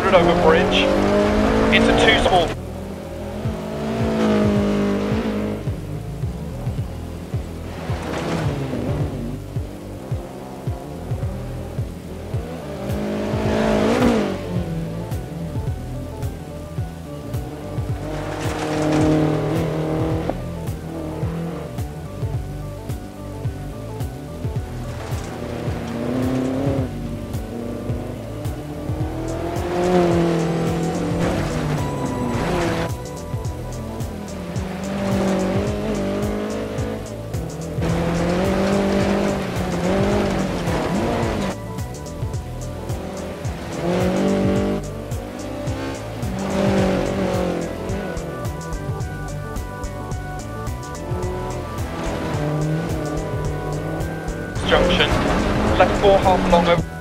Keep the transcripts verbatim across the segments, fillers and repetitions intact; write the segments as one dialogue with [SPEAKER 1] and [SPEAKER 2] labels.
[SPEAKER 1] hundred over bridge, into two small. Junction, left four half long over.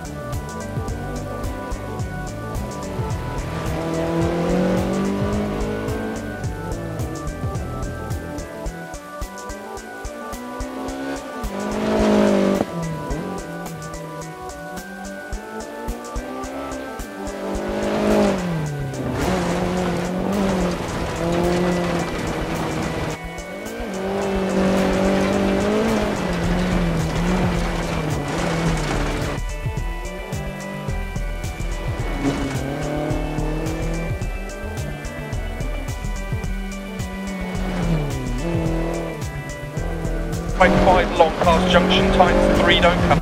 [SPEAKER 1] Right five long past junction, times three don't come.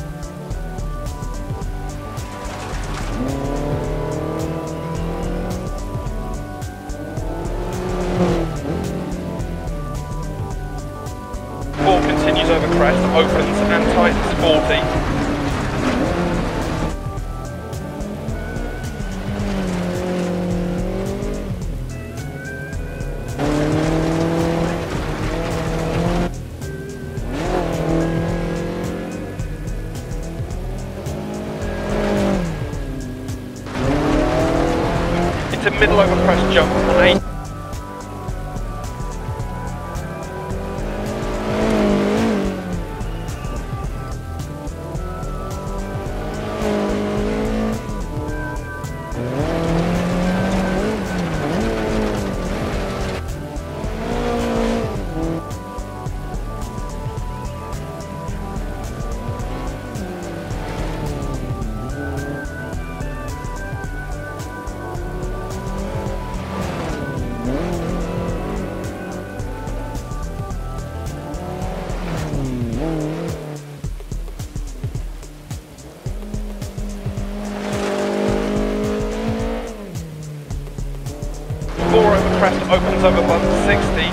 [SPEAKER 1] Four continues over crest, opens and tightens forty. Into middle over crest jump on eight. Four over crest, opens over bump sixty.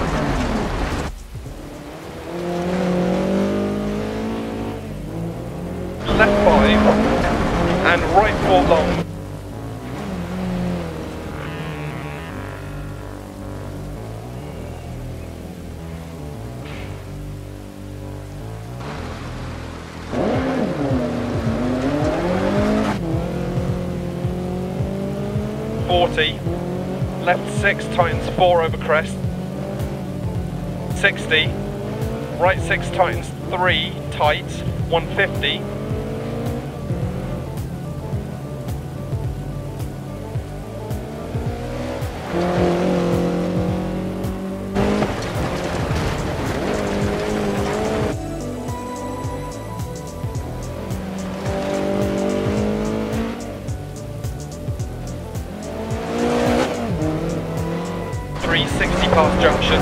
[SPEAKER 1] Left five, and right four long. forty. Left six, tightens four over crest. sixty. Right six, tightens three, tight, one fifty. three sixty past junction.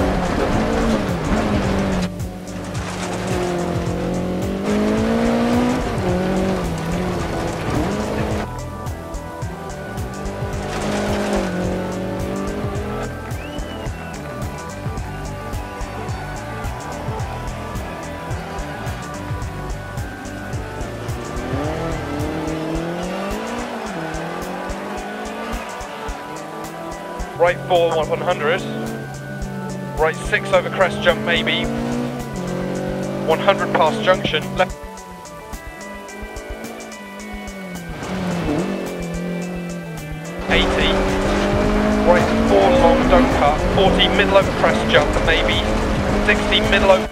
[SPEAKER 1] Right four, one hundred. Right six over crest jump maybe. one hundred past junction. Left. eighty. Right four long, don't cut. forty middle over crest jump maybe. sixty middle over.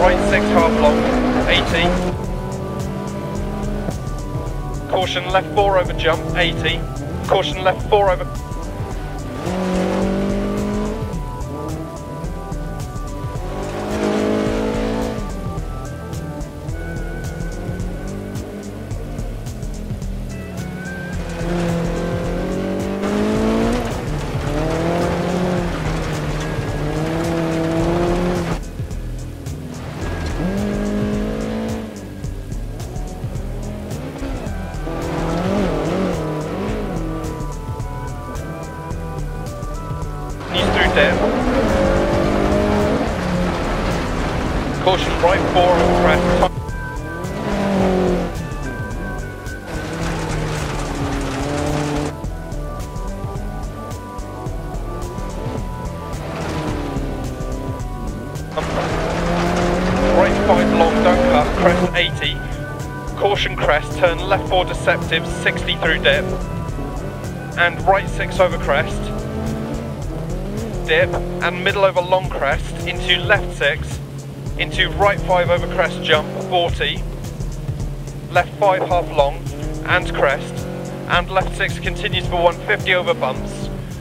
[SPEAKER 1] right six half long, eighty. Caution left four over jump, eighty. Caution left four over... Dip. Caution right four over crest. Right five long, don't cut, crest eighty. Caution crest, turn left four deceptive, sixty through dip. And right six over crest. Dip and middle over long crest into left six into right five over crest jump forty, left five half long and crest, and left six continues for one fifty over bumps.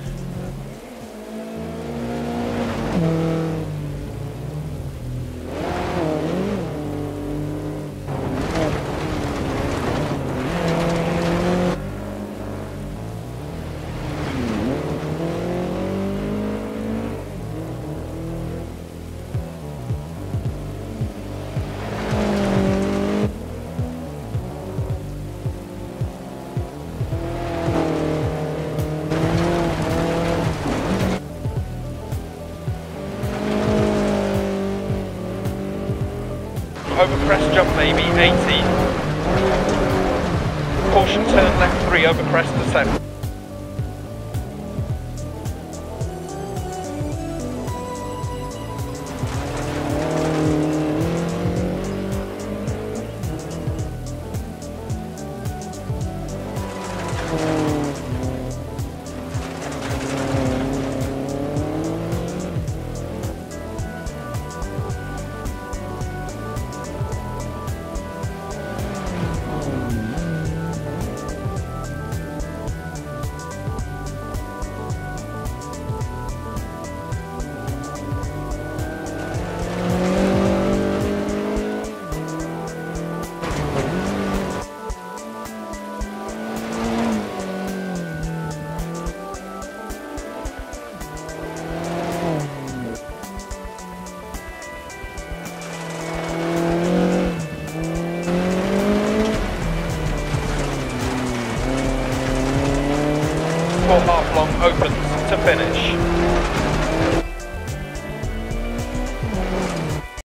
[SPEAKER 1] Over crest jump maybe, eighty. Caution turn left three over crest to seven. Four half long opens to finish.